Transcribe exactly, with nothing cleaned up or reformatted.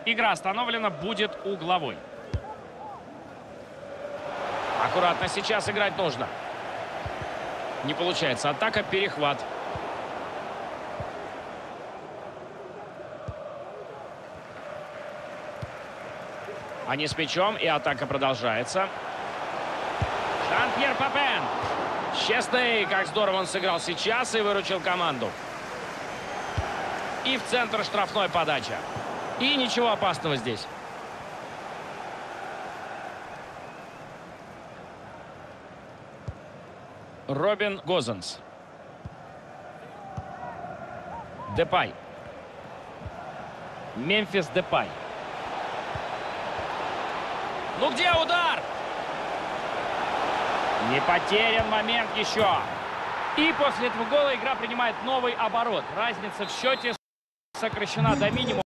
Игра остановлена, будет угловой. Аккуратно сейчас играть нужно. Не получается. Атака, перехват. Они с мячом, и атака продолжается. Жан-Пьер Папен. Честный, как здорово он сыграл сейчас и выручил команду. И в центр штрафной подача. И ничего опасного здесь. Робин Гозенс. Депай. Мемфис Депай. Ну где удар? Не потерян момент еще. И после этого гола игра принимает новый оборот. Разница в счете сокращена до минимума.